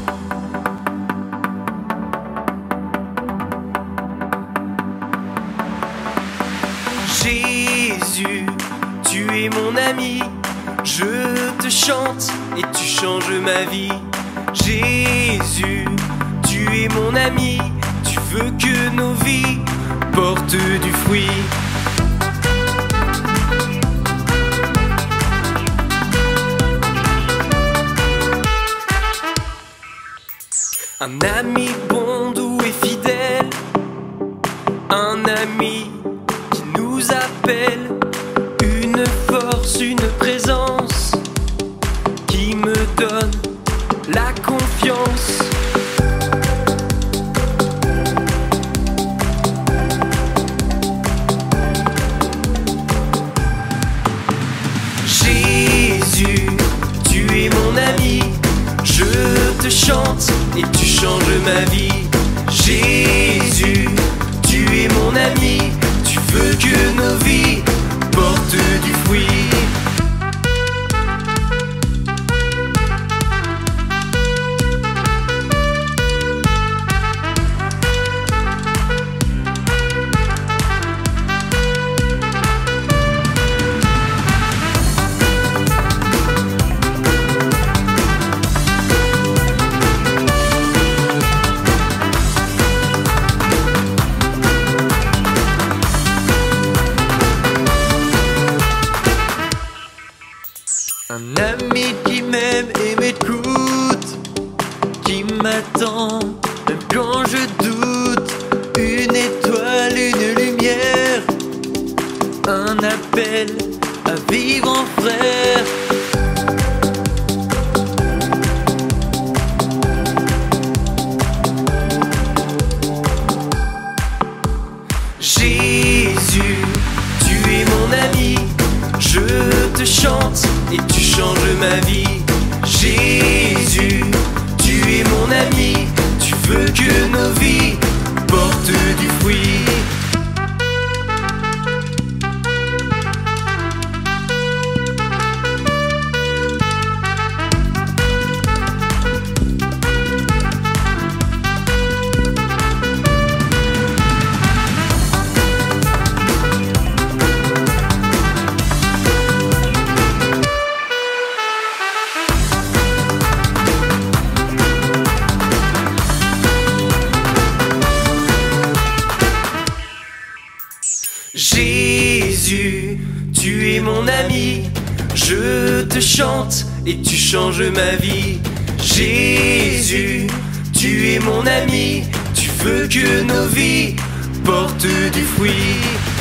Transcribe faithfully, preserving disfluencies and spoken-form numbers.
Jésus, tu es mon ami, je te chante et tu changes ma vie. Jésus, tu es mon ami, tu veux que nos vies portent du fruit. Un ami bon, doux et fidèle, un ami qui nous appelle, une force, une présence qui me donne la confiance. Jésus, tu es mon ami, je te chante et tu changes ma vie. Jésus, tu es mon ami, tu veux que nos vies portent du fruit. Un ami qui m'aime et m'écoute, qui m'attend même quand je doute. Une étoile, une lumière, un appel à vivre en frère. Jésus, tu es mon ami, je te chante et tu changes ma vie. Jésus, tu es mon ami, tu veux que nos vies portent du fruit. Jésus, tu es mon ami, je te chante et tu changes ma vie. Jésus, tu es mon ami, tu veux que nos vies portent du fruit.